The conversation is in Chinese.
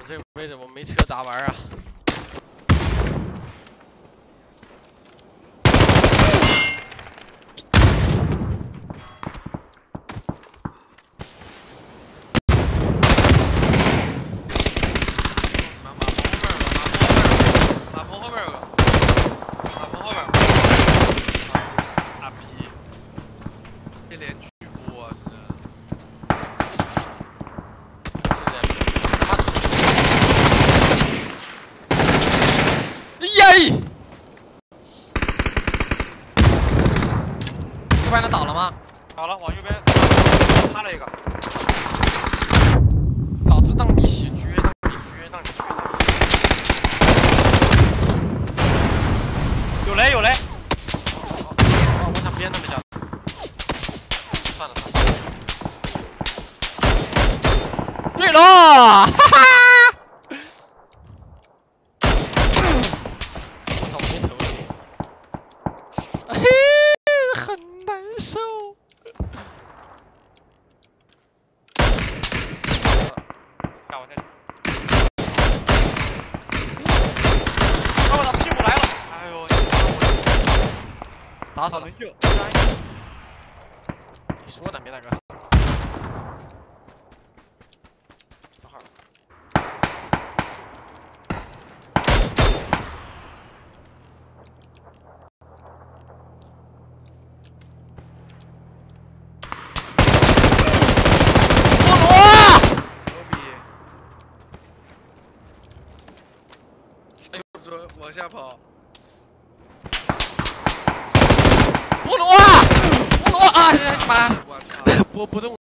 这个位置我没车咋玩啊？ 马棚后面有个，马棚后面。傻逼，这连狙波啊，真的。 是的。耶！这边能倒了吗？ 好了，往右边趴了一个。 老子让你血绝，让你绝，让你绝。 有雷有雷。 哦，我想编那么下。算了算了。对了，哈哈！我操，我没投你。嘿，很难受。 看我再去。我操，屁股来了！哎呦， 打死了。 没救。 你说的，没大哥。等会儿。菠萝！ 牛逼！哎呦，这往下跑。 菠萝啊！菠萝啊！妈！ 我操！ 拨不动。